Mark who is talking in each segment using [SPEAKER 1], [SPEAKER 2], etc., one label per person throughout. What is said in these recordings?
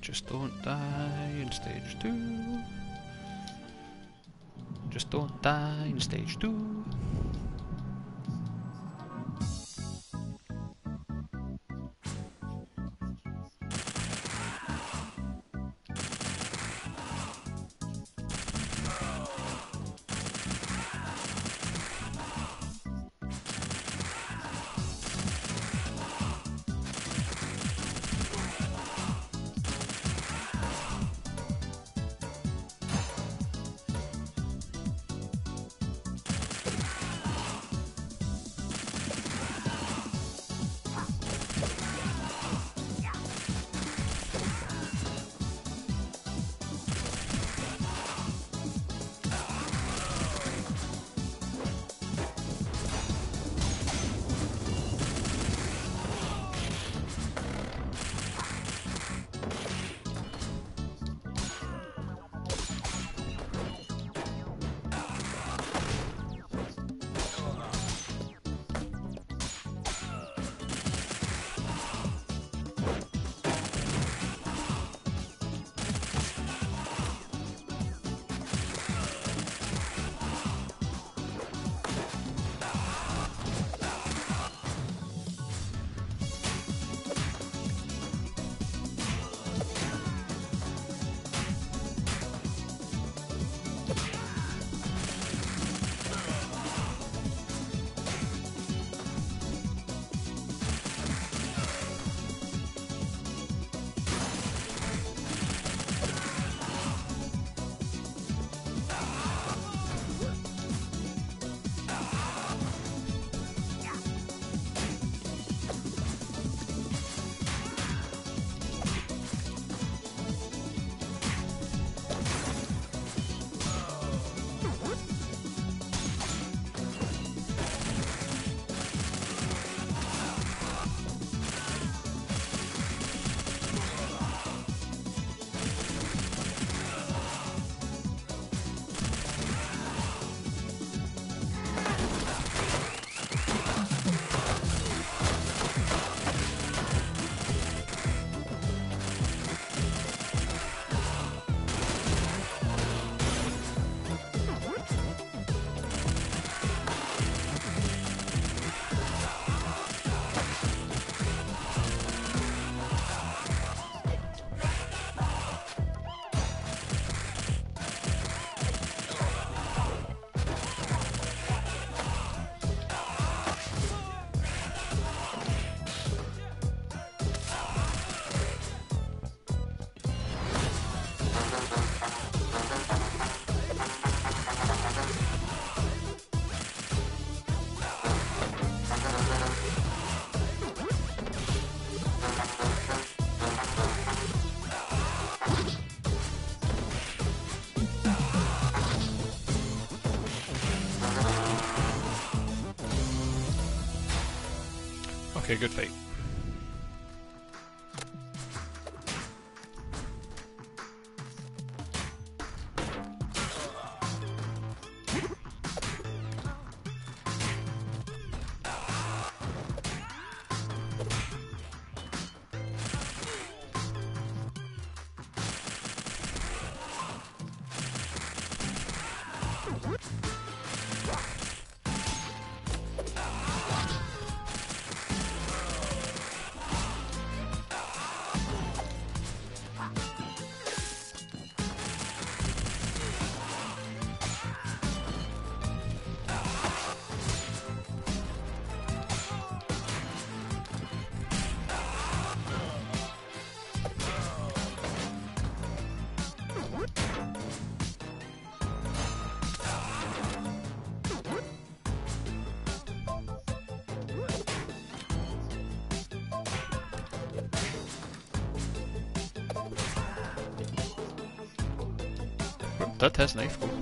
[SPEAKER 1] Just don't die in stage 2. Just don't die in stage 2. Okay, good fight. Did his knife go?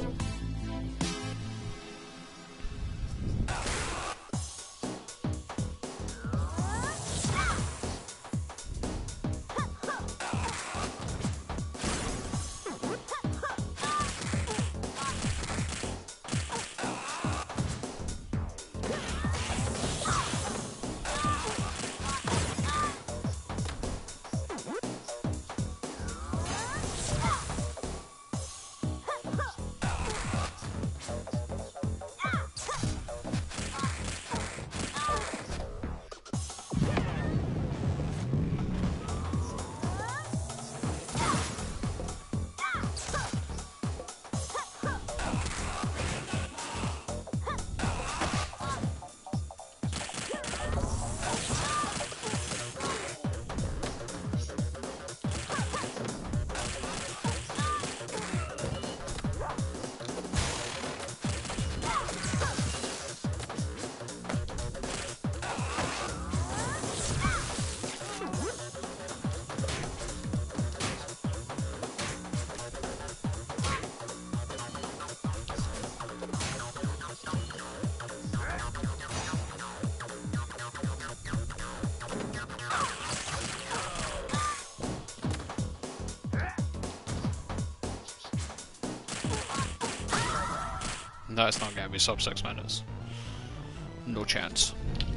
[SPEAKER 1] No, it's not going to be sub 6 minutes. No chance.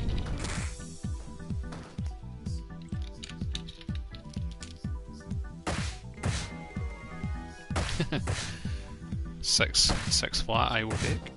[SPEAKER 1] Six flat I will take.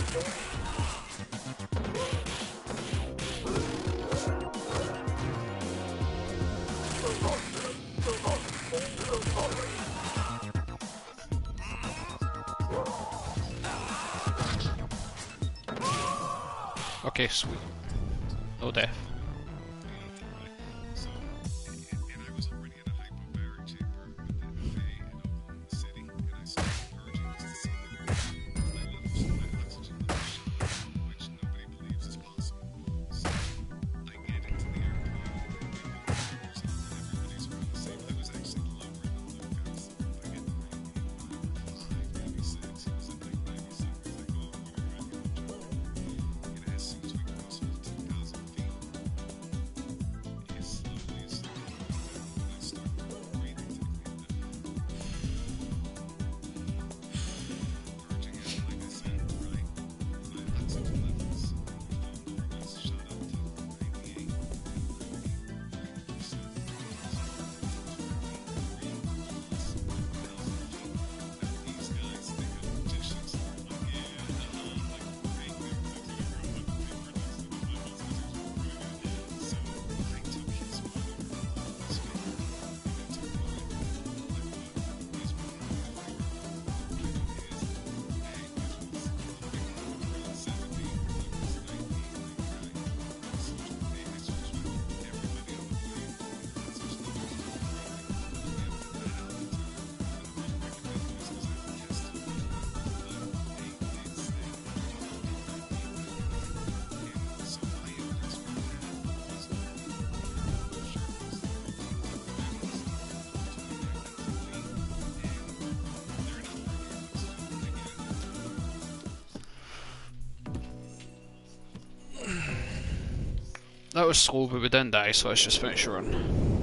[SPEAKER 1] Okay, sweet. No death. That was slow, but we didn't die, so let's just finish the run.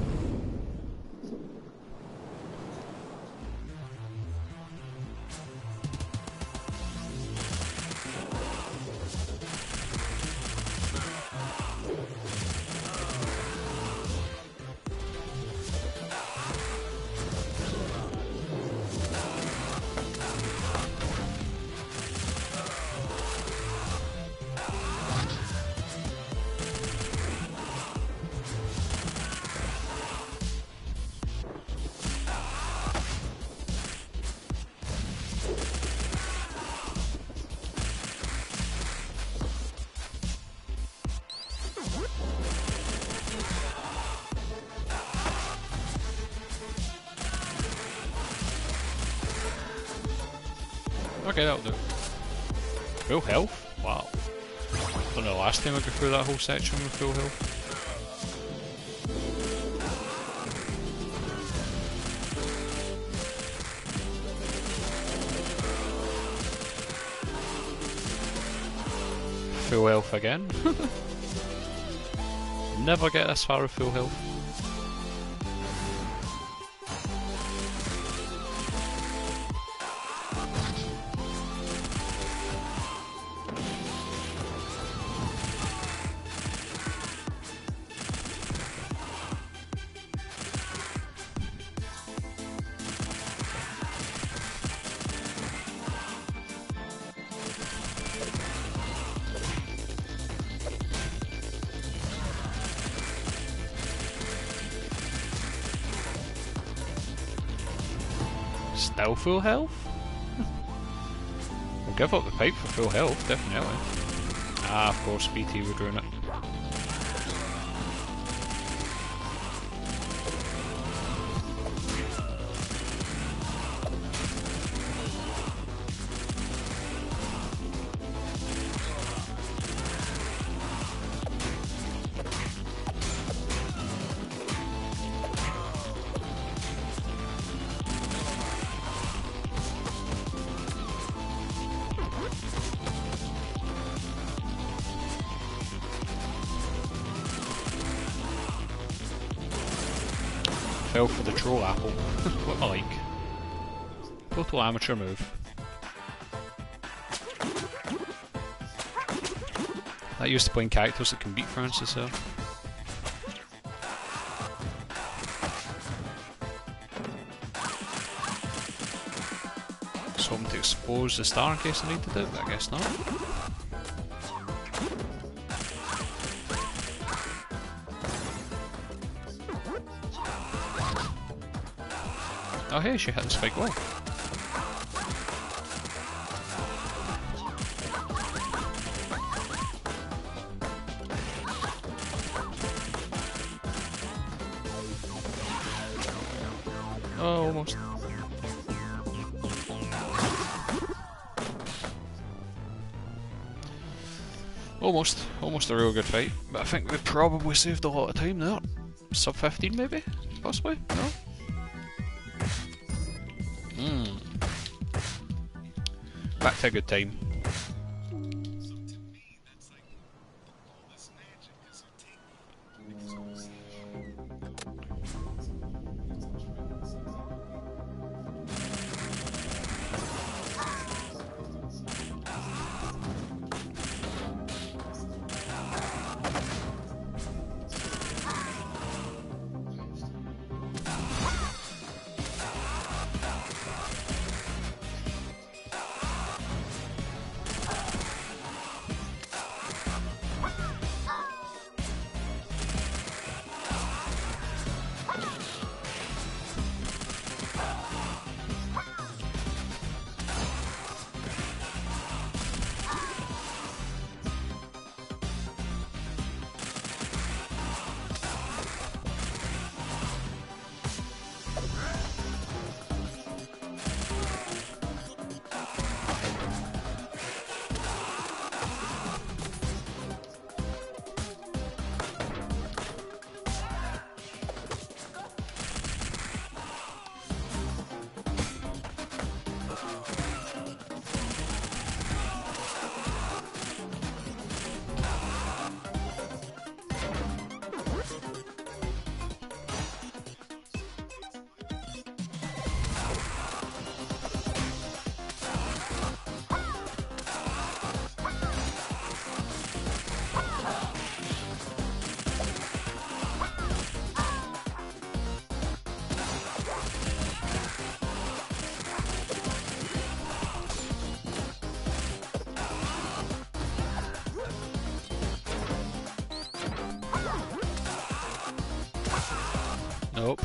[SPEAKER 1] Okay, that'll do. Full health? Wow. I don't know, last time I got through that whole section with full health. Full health again. Never get this far with full health. Still full health? We'll give up the pipe for full health, definitely. Ah, of course, BT would ruin it. Fell for the troll apple. What am I like? Total amateur move. That used to playing characters that can beat Francis there. Something to expose the star in case I need to do it, but I guess not. Oh hey, she hit the spike wall. Oh, almost. Almost a real good fight, but I think we probably saved a lot of time there. Sub 15 maybe? Possibly? No? Back to a good time. Nope.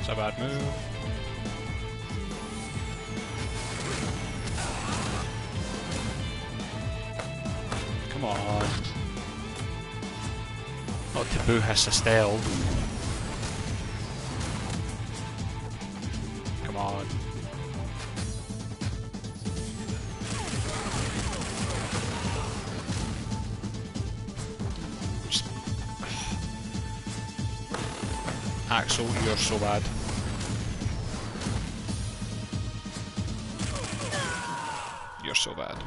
[SPEAKER 1] It's a bad move. Come on. Oh, Taboo has to steal. Come on. Axel, you're so bad. You're so bad.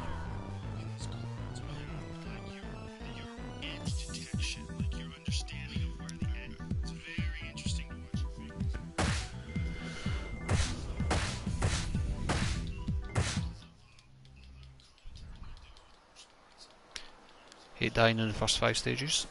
[SPEAKER 1] Hate dying in the first 5 stages.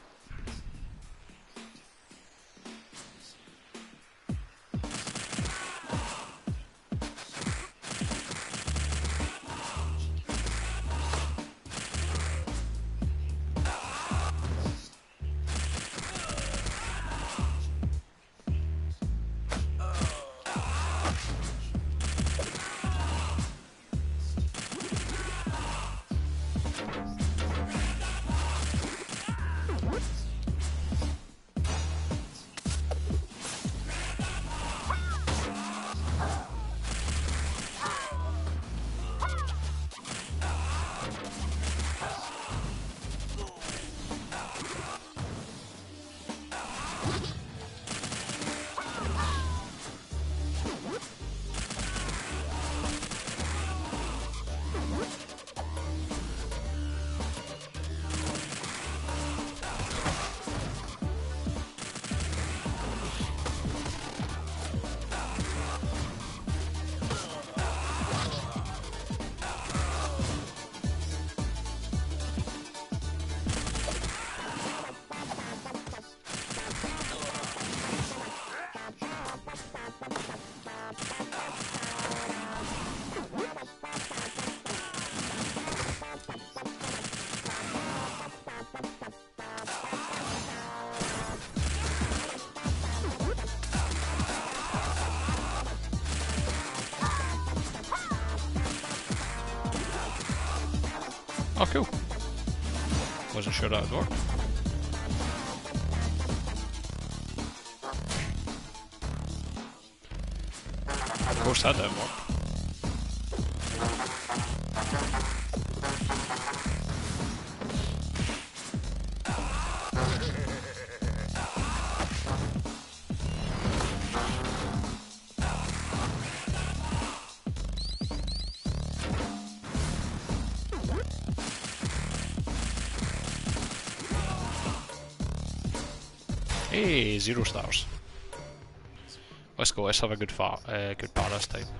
[SPEAKER 1] Oh, cool. Wasn't sure that would work. Of course that didn't work. Hey, 0 stars. Let's go. Let's have a good good bar this time.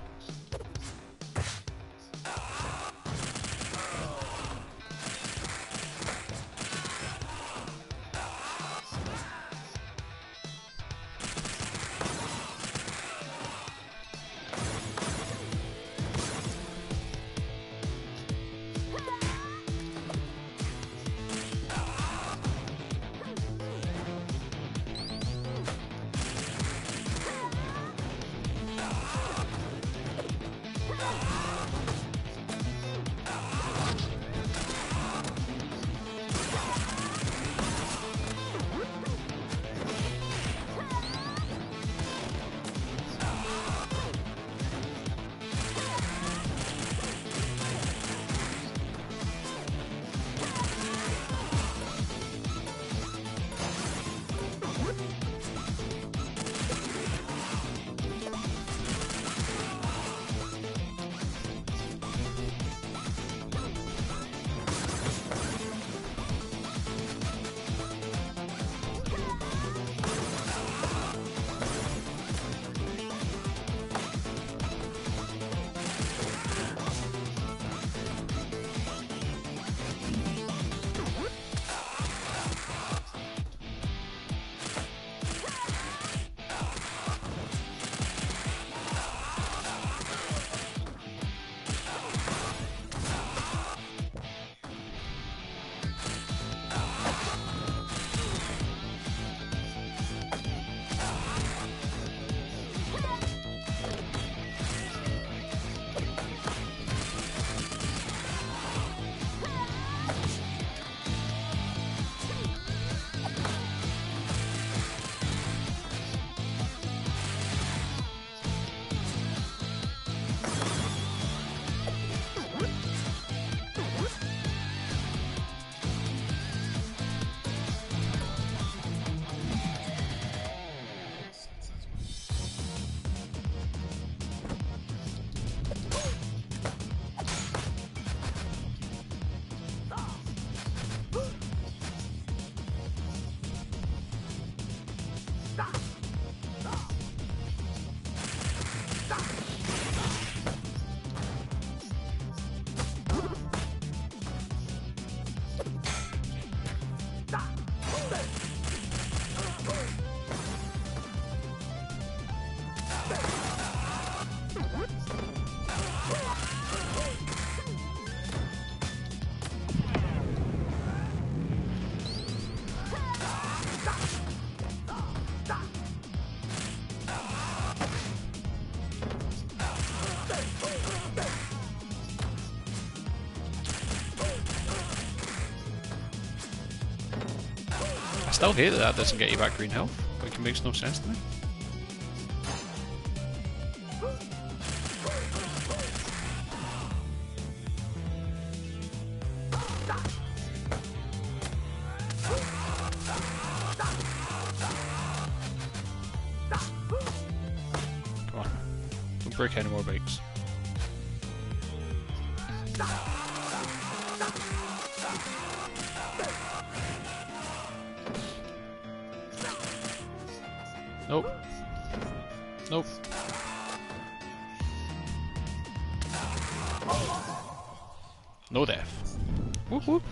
[SPEAKER 1] still hate that that doesn't get you back green health. Like, it makes no sense to me. Come on. Don't break any more bikes. Nope. Nope. No death. Whoop whoop.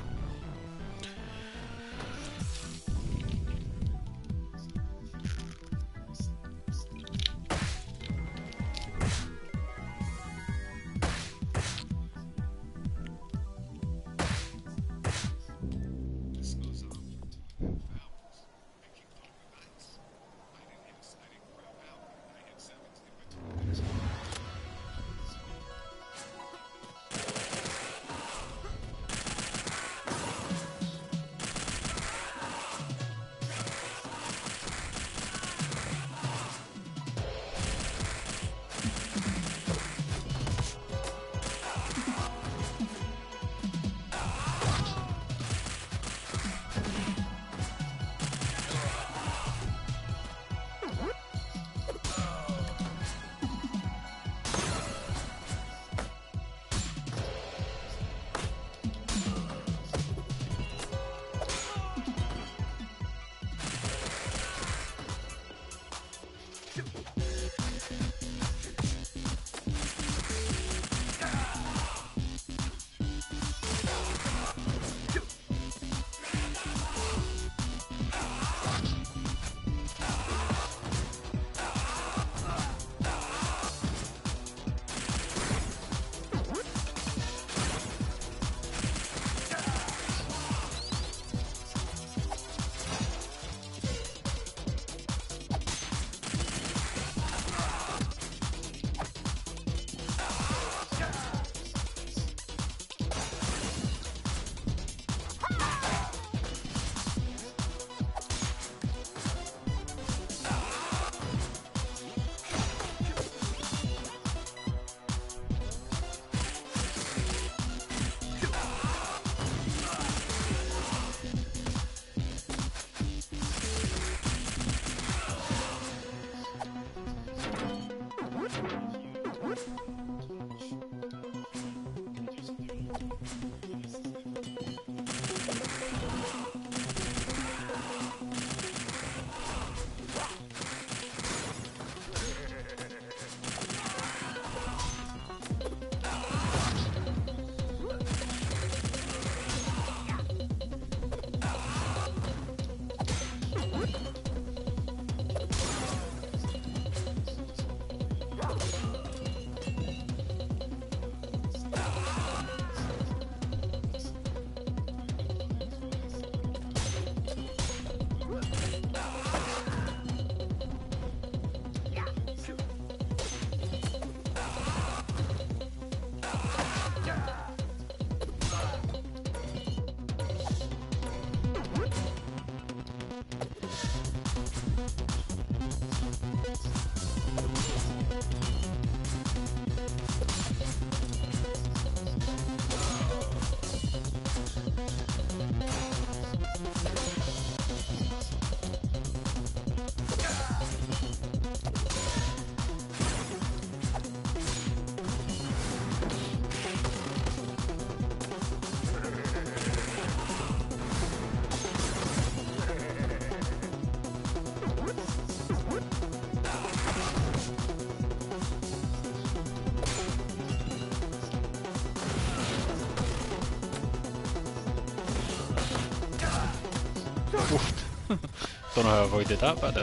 [SPEAKER 1] Don't know how I avoided that, but I did.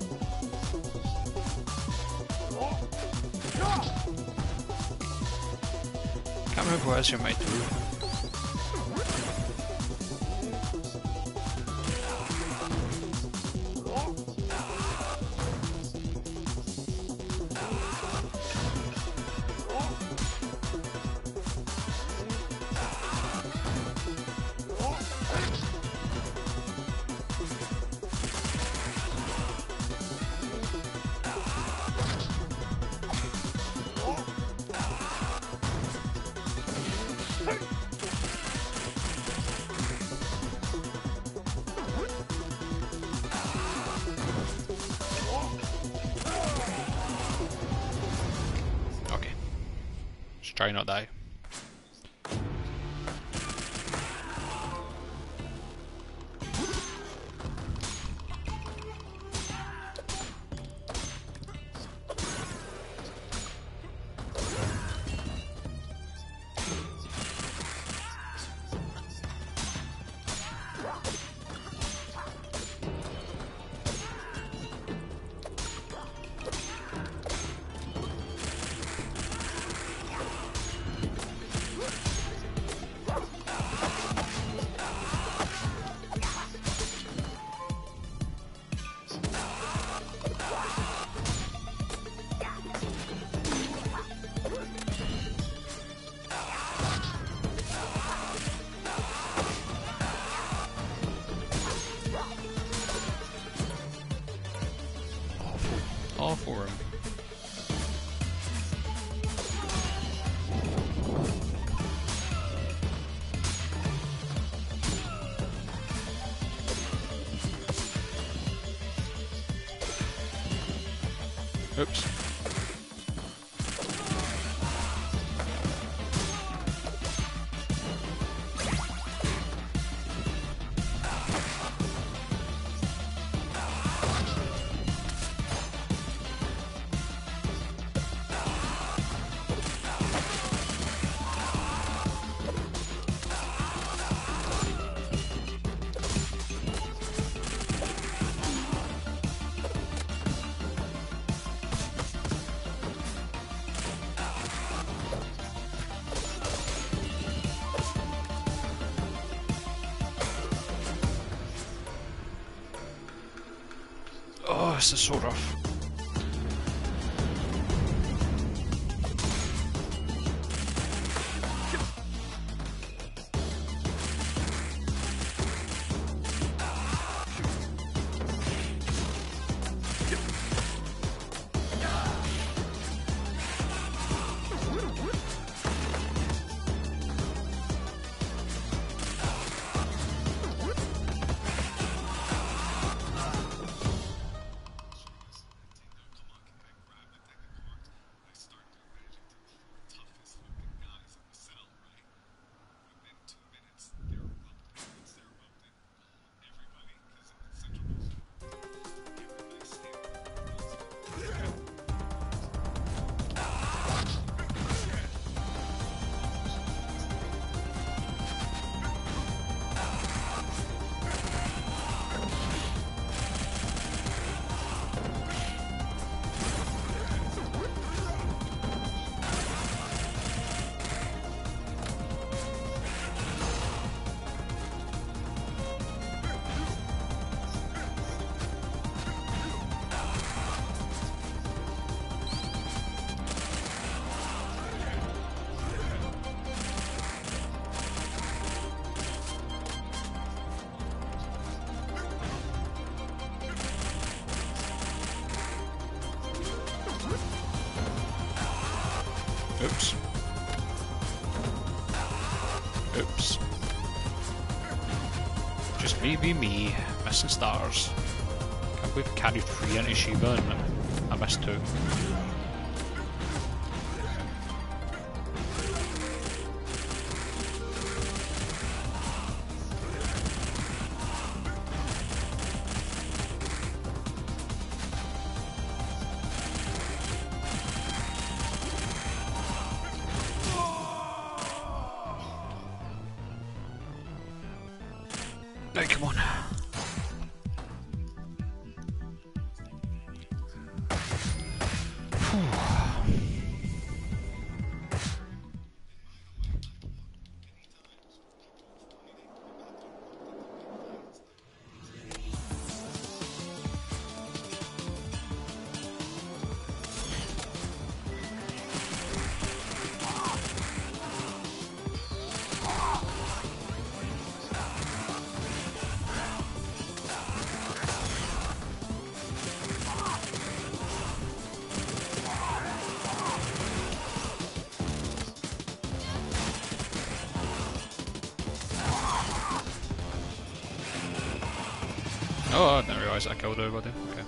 [SPEAKER 1] Can't remember what else you might do. die. Okay. Just try not die. Awful room. Oops. Oh, this is so rough. Oops. Oops. Just me be me, missing stars. Can't believe I carried 3 into Shiva and I missed 2. Right, come on. Oh, I didn't realise I killed everybody. Okay.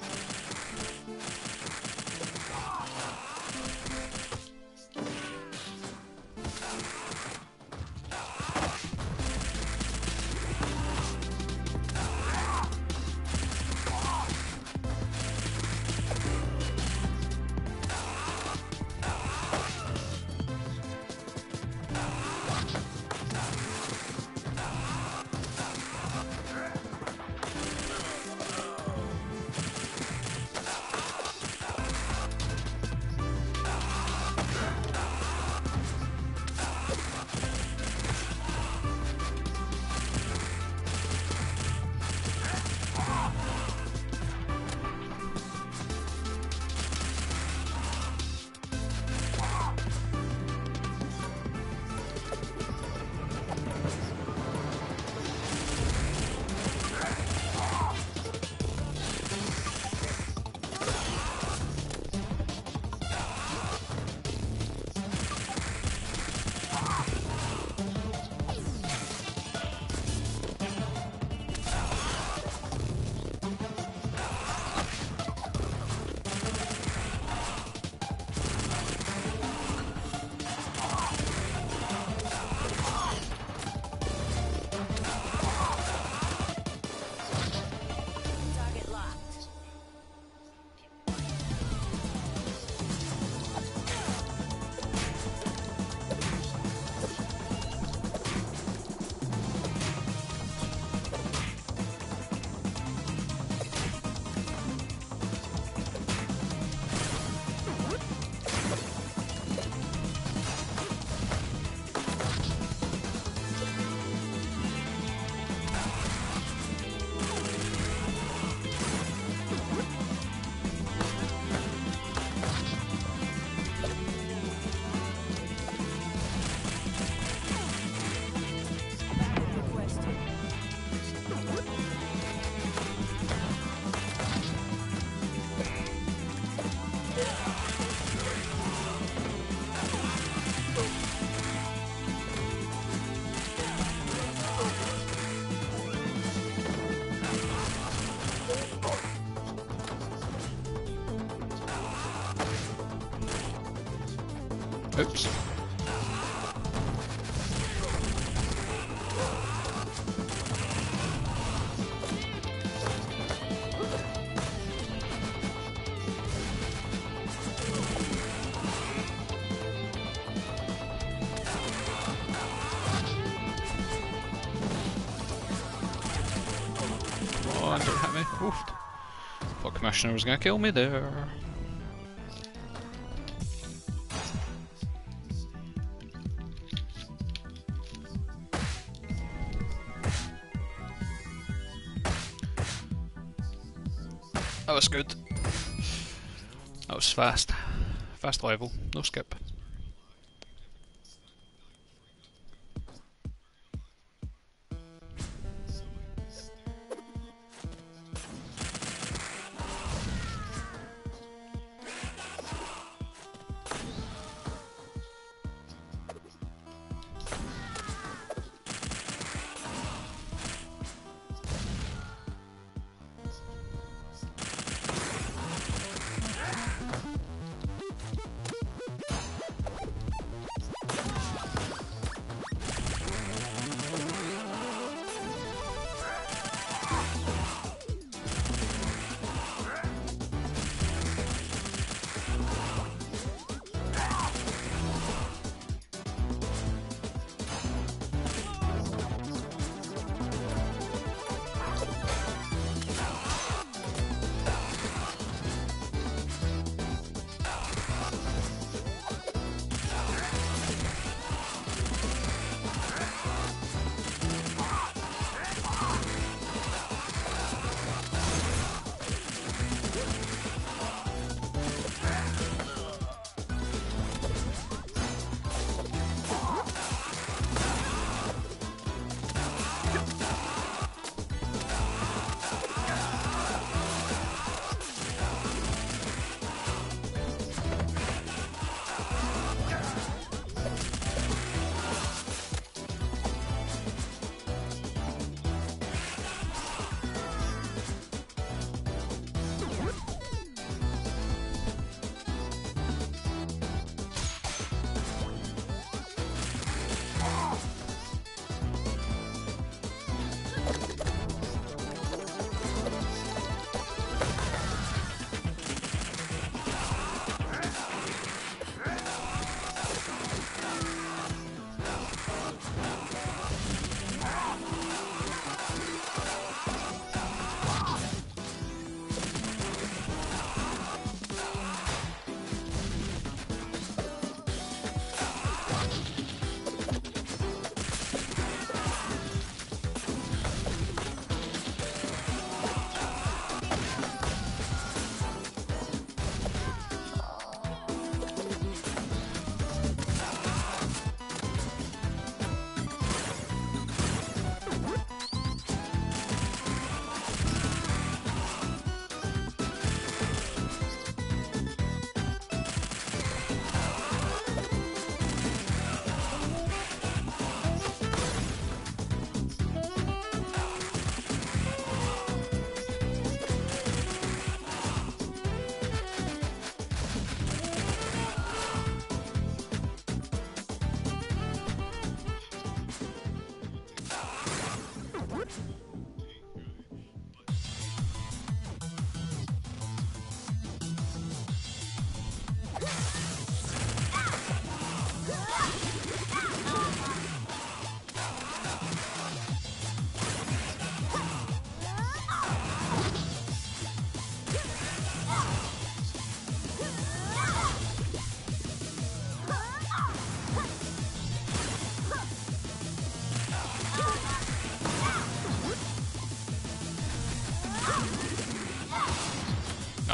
[SPEAKER 1] Oops. Oh, don't hit me. Oof. Thought Commissioner was gonna kill me there. That was good. That was fast. Fast level, no skip.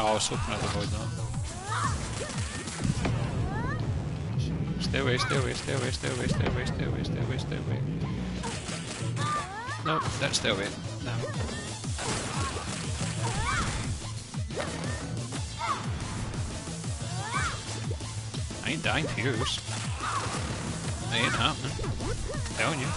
[SPEAKER 1] Oh, I was hoping I'd avoid that. Stay away, stay away, stay away, stay away, stay away, stay away, stay away, stay away. No, don't stay away. No. I ain't dying to yours. It ain't happening. I'm telling you.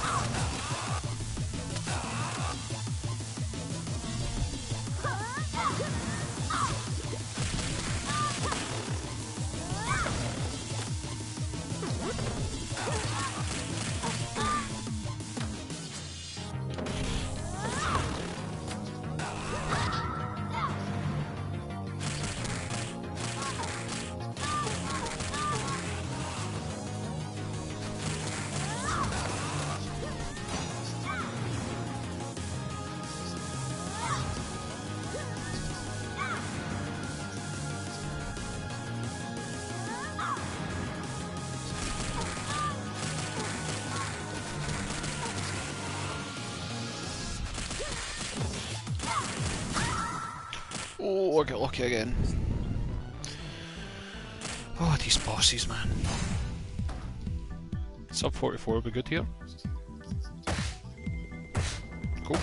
[SPEAKER 1] Oh, I got lucky again. Oh, these bosses, man. Sub 44 will be good here. Cool.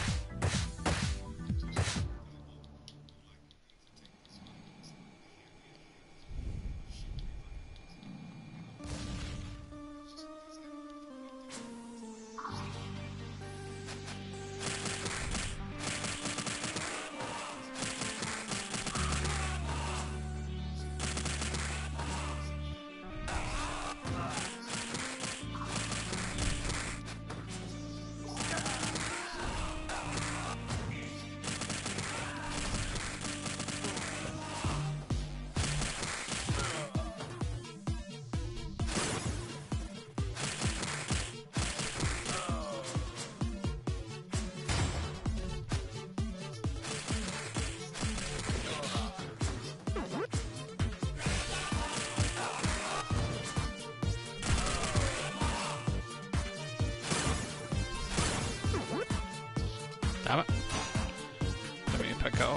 [SPEAKER 1] Damn it. Let me pick it up.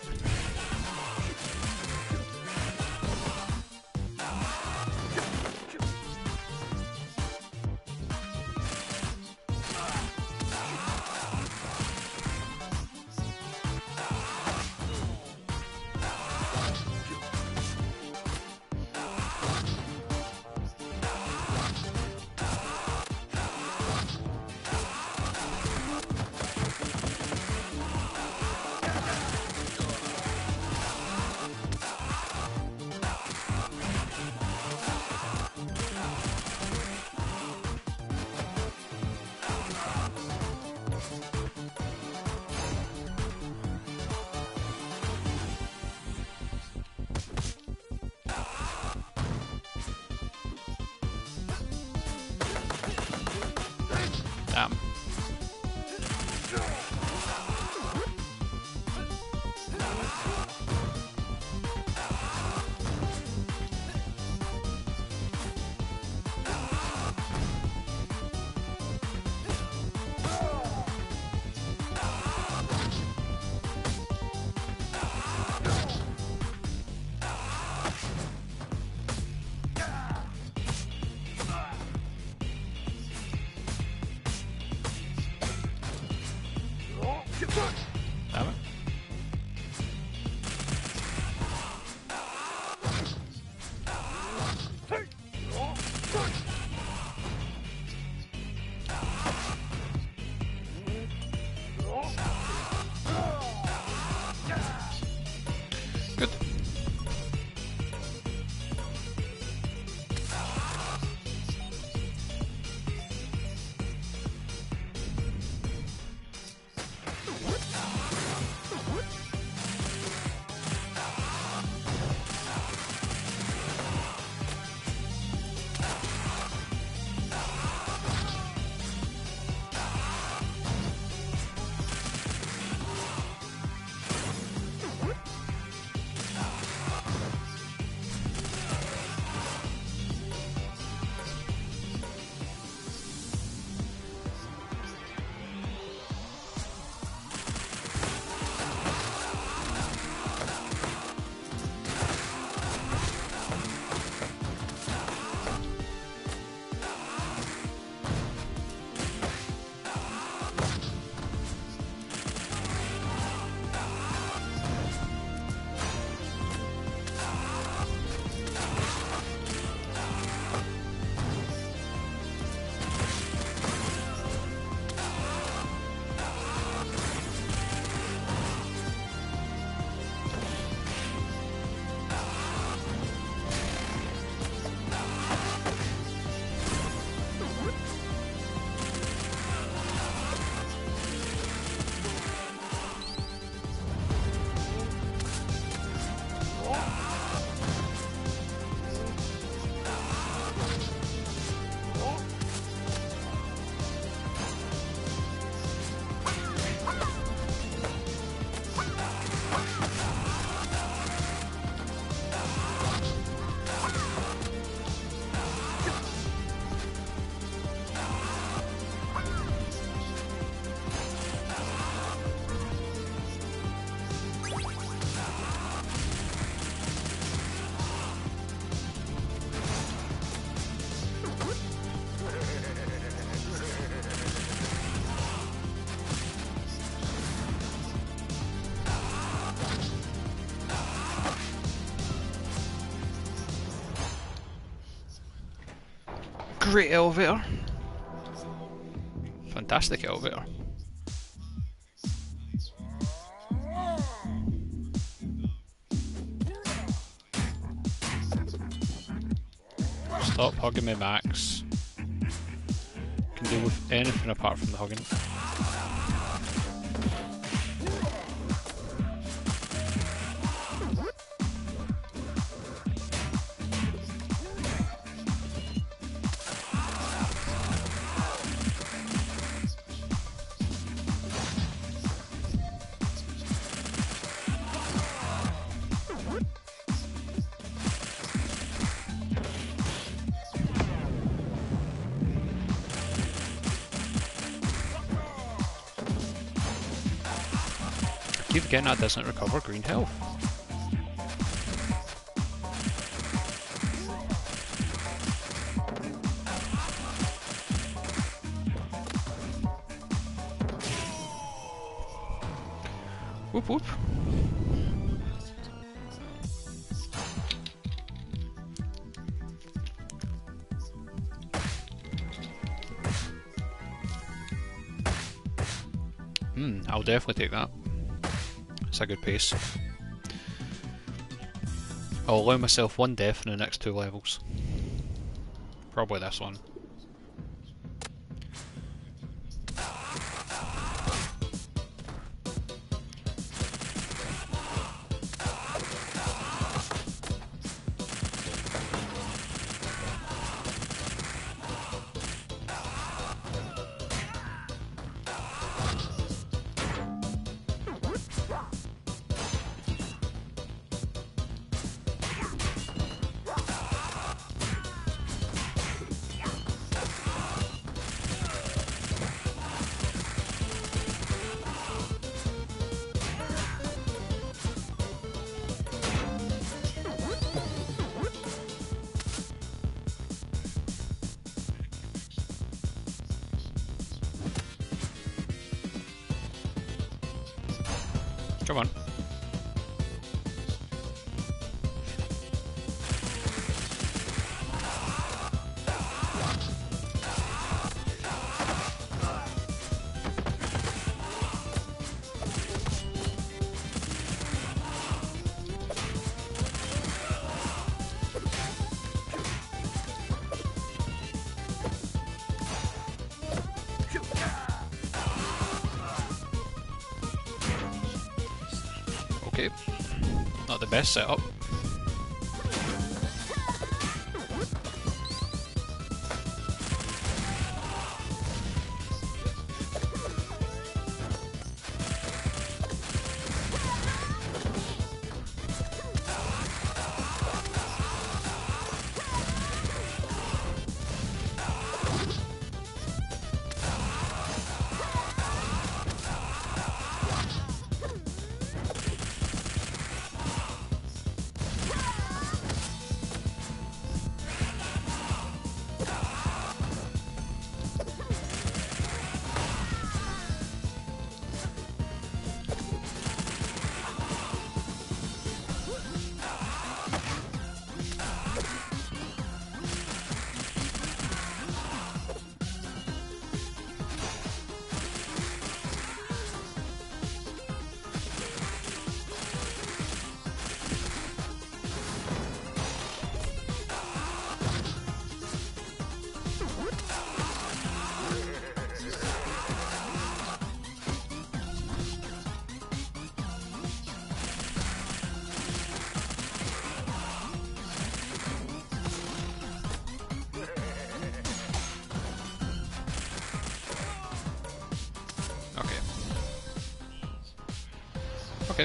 [SPEAKER 1] Damn. Damn it. Good. Great elevator. Fantastic elevator. Stop hugging me, Max. Can deal with anything apart from the hugging. Keep getting that doesn't recover green health. Whoop whoop. I'll definitely take that. It's a good pace. I'll allow myself one death in the next 2 levels. Probably this one. Come on. Okay, not the best setup. Okay.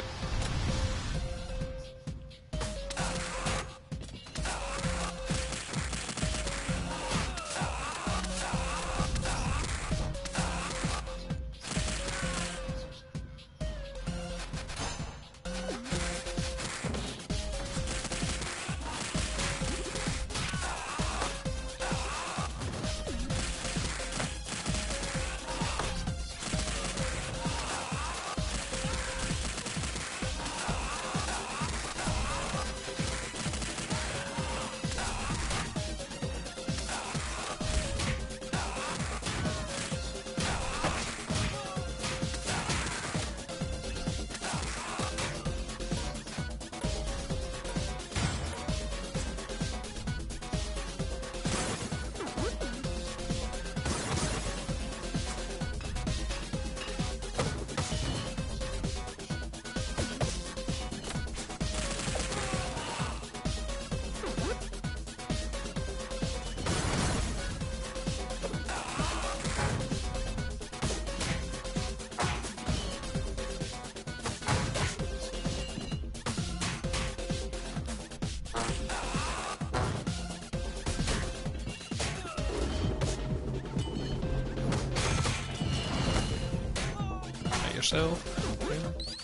[SPEAKER 1] yourself. Okay.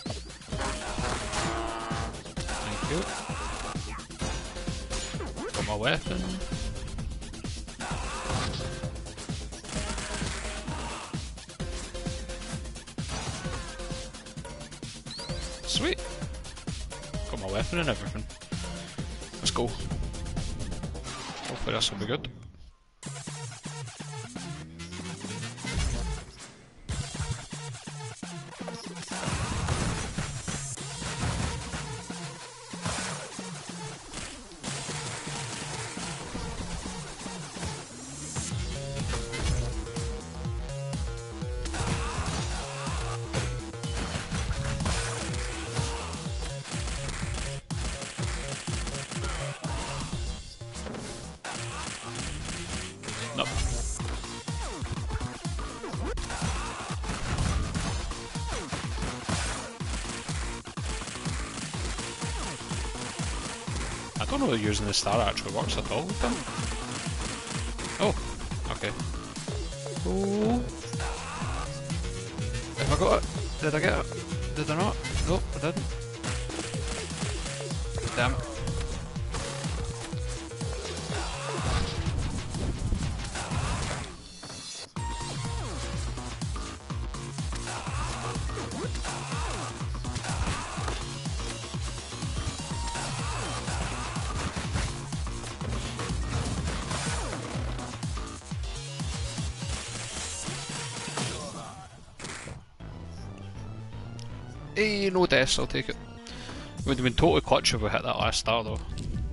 [SPEAKER 1] Thank you. Got my weapon. Sweet. Got my weapon and everything. Let's go. Hopefully this will be good. Nope. I don't know if using the star actually works at all with them. Oh, okay. Oh. Have I got it? Did I get it? Did I not? Nope, I didn't. Damn it. Hey, no deaths, I'll take it. Would have been totally clutch if we hit that last star though.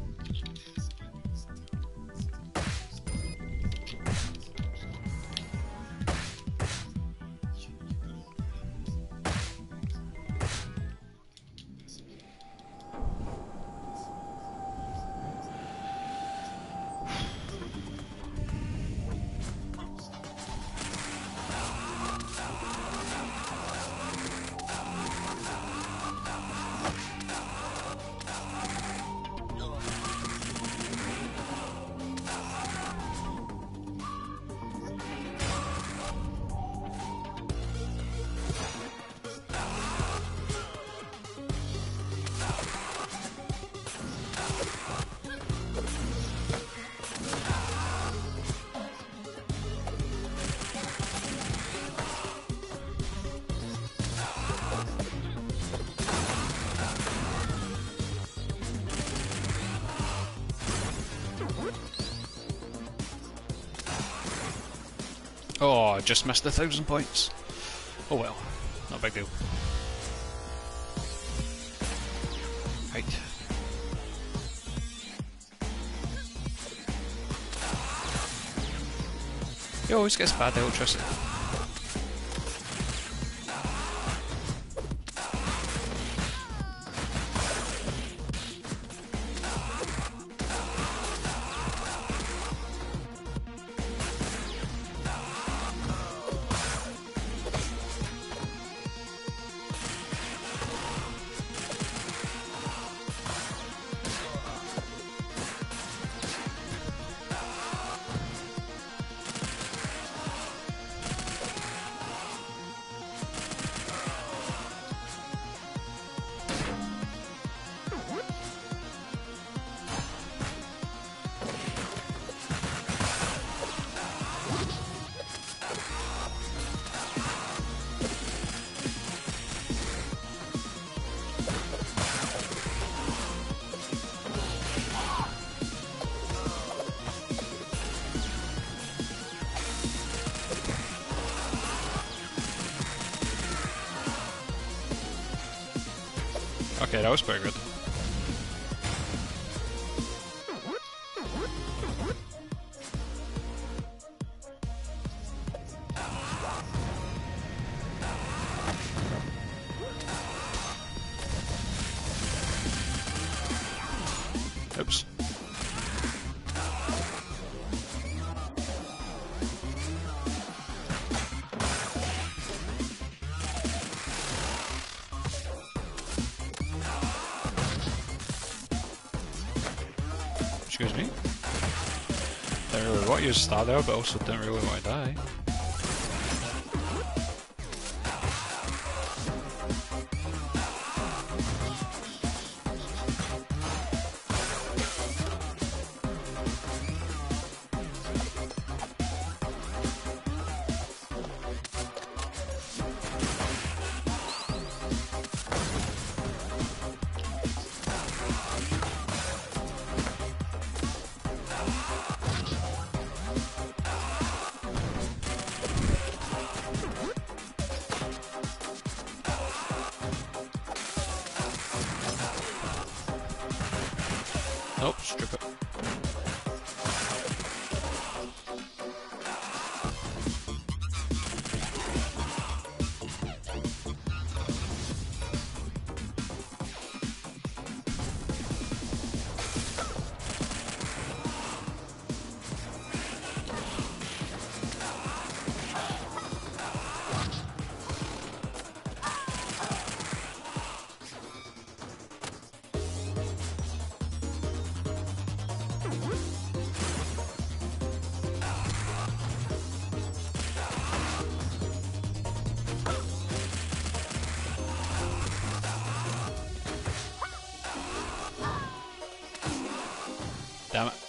[SPEAKER 1] Oh, I just missed 1,000 points. Oh well, not a big deal. Right. He always gets bad electricity. Okay, that was pretty good. Oops. Excuse me. Didn't really want to use a star there, but also didn't really want to die. stupid. Damn it.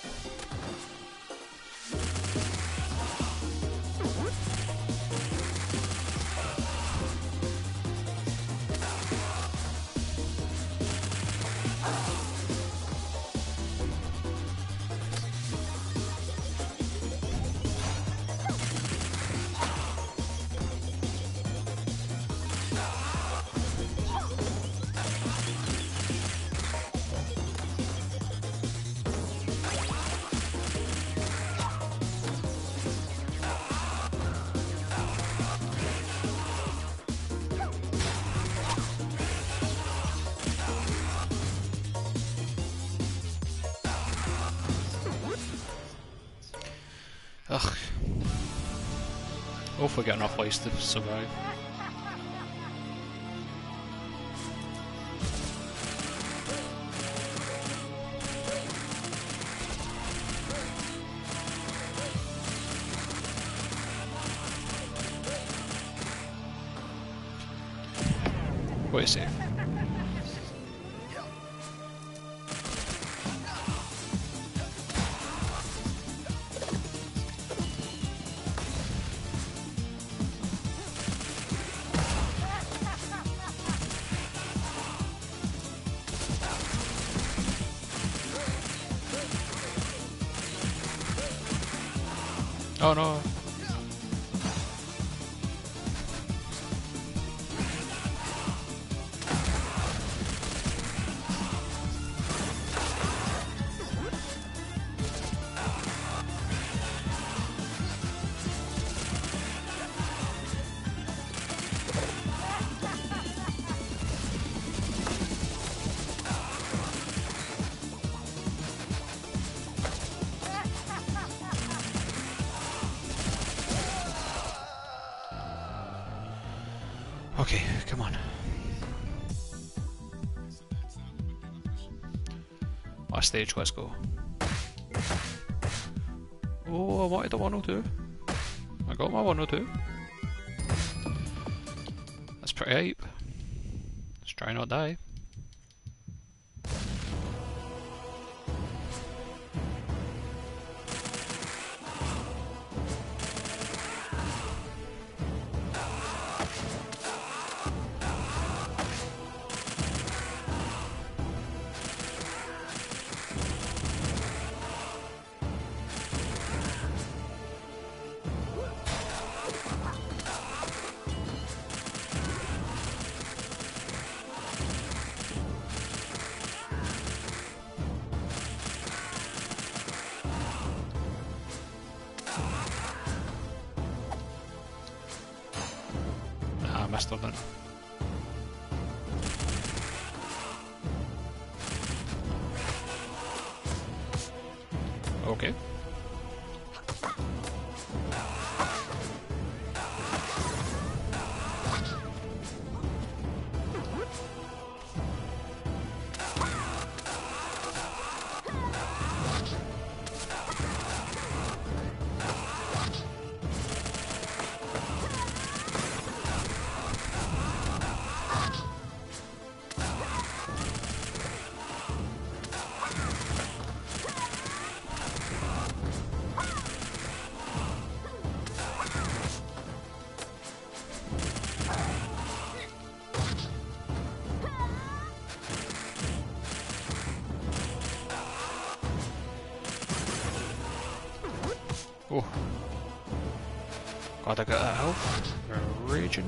[SPEAKER 1] Ugh. Hopefully get enough lives to survive. What is it? Oh no. Okay, come on. Last stage, let's go. Oh, I wanted a 102. I got my 102. That's pretty hype. Let's try not die. Missed her then. Okay. Oh. God, I got that health. Raging.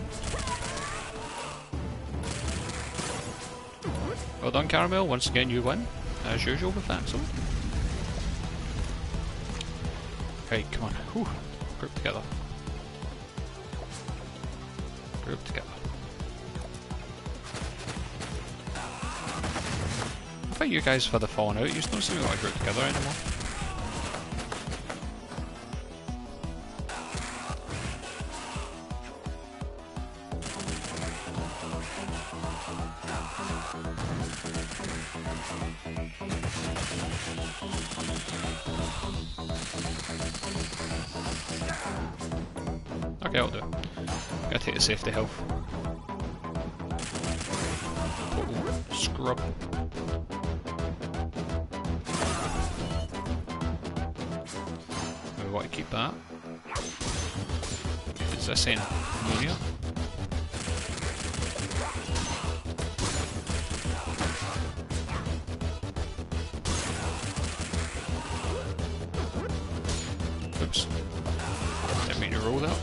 [SPEAKER 1] Well done, Caramel. Once again, you win, as usual with Axel. Right, come on. Whew. Group together. Group together. I think you guys have had a falling out. You just don't seem to want to group together anymore. Okay, I'll do it. Gotta take the safety health. Total scrub. We want to keep that. Is this in area? Oops. Didn't mean to roll that.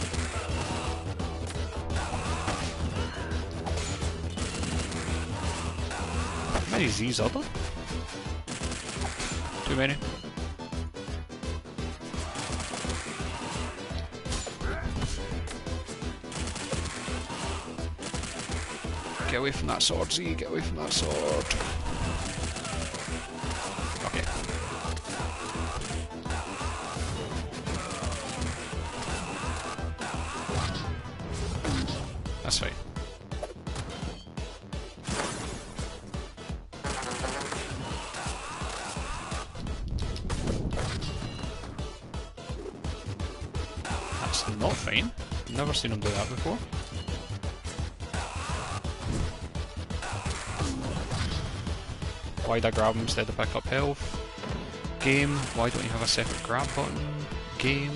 [SPEAKER 1] How many Z's are there? Too many. Get away from that sword, Z, get away from that sword. Okay. That's fine. That's not fine. Never seen him do that before. Why'd I grab him instead of pick up health? Game, why don't you have a separate grab button? Game.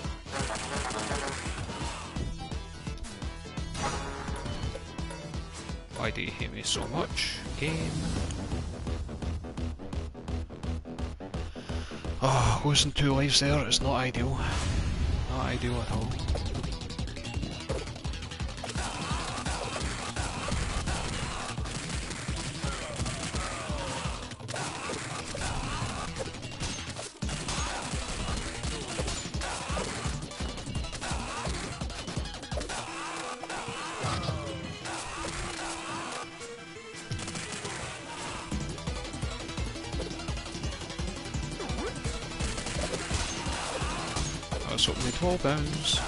[SPEAKER 1] Why do you hate me so much? Game. Oh, losing 2 lives there is not ideal. Not ideal at all. Let's hope they 12 bounds.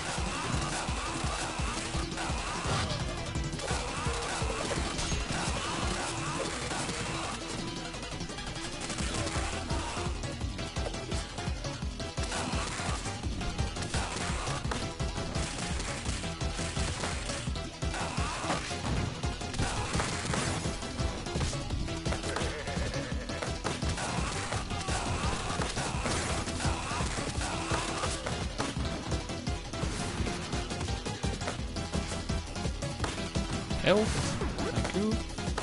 [SPEAKER 1] Health, thank you.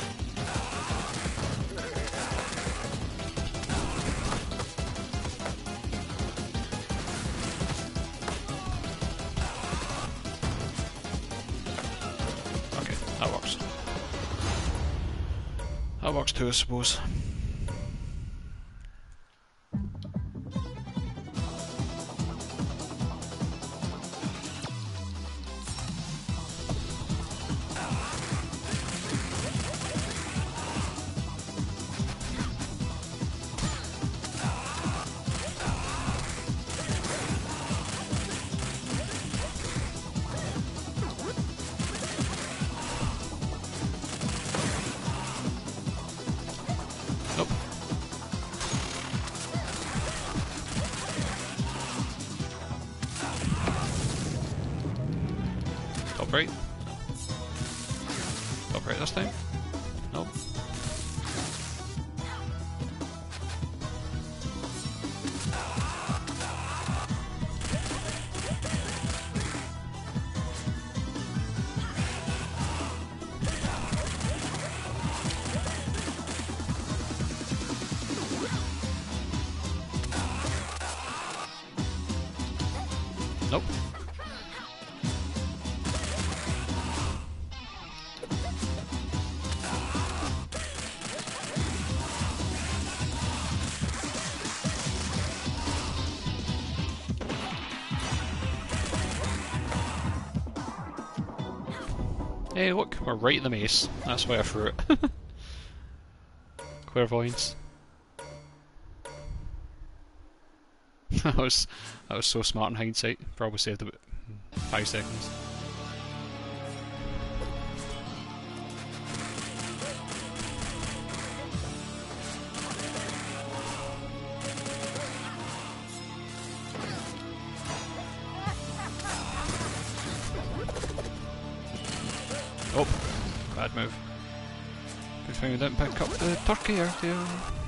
[SPEAKER 1] Okay, that works. That works too, I suppose. Nope. Top right. Top right this time. Nope. Nope. Hey look, we're right in the maze. That's why I threw it. Clairvoyance. that was so smart in hindsight. Probably saved about 5 seconds. Oh, bad move. Good thing we didn't pick up the turkey earlier.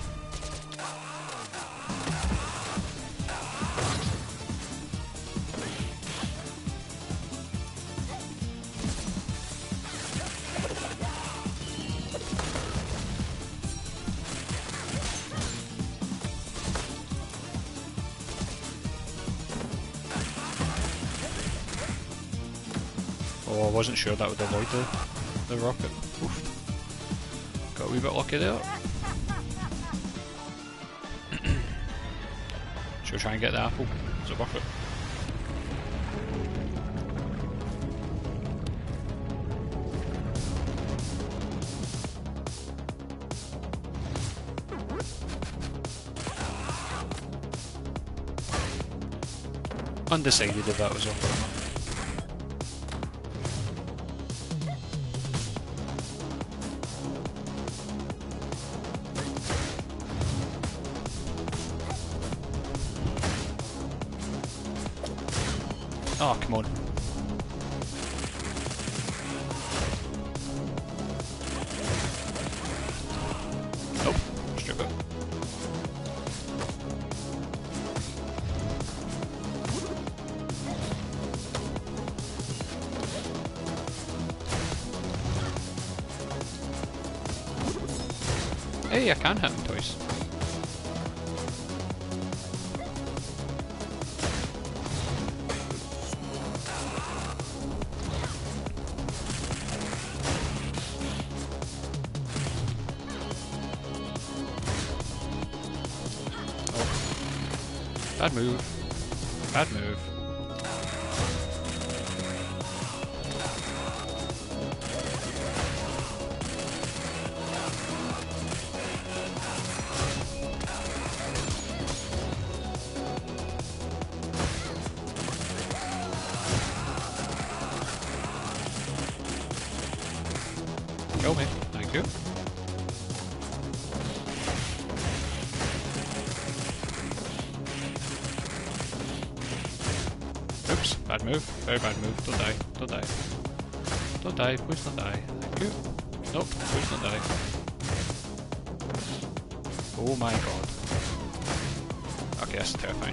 [SPEAKER 1] Oh, I wasn't sure that would avoid the rocket. Oof. Got a wee bit lucky there. Should we try and get the apple? Is it worth it? Undecided if that was worth it or not. Oh, come on. Nope, strip it. Hey, I can hit him twice. Bad move. Bad move. Kill me. Thank you. Oops, bad move. Very bad move. Don't die. Don't die. Don't die. Please don't die. Thank you. Nope, please don't die. Oh my god. Okay, that's terrifying.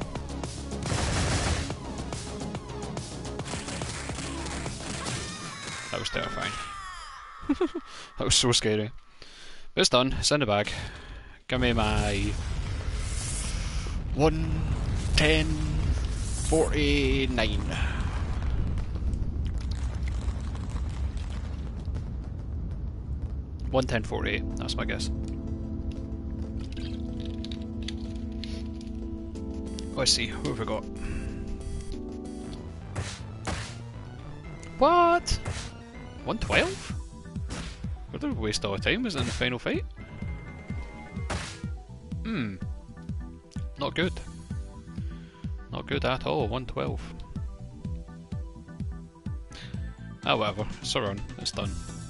[SPEAKER 1] That was terrifying. That was so scary. But it's done. It's in the bag. Give me my 110.49. $110.48, that's my guess. Let's see, who have we got? What? 112? What a waste all the time, was it in the final fight? Not good. Not good at all, 112. Ah, whatever, it's a run, it's done.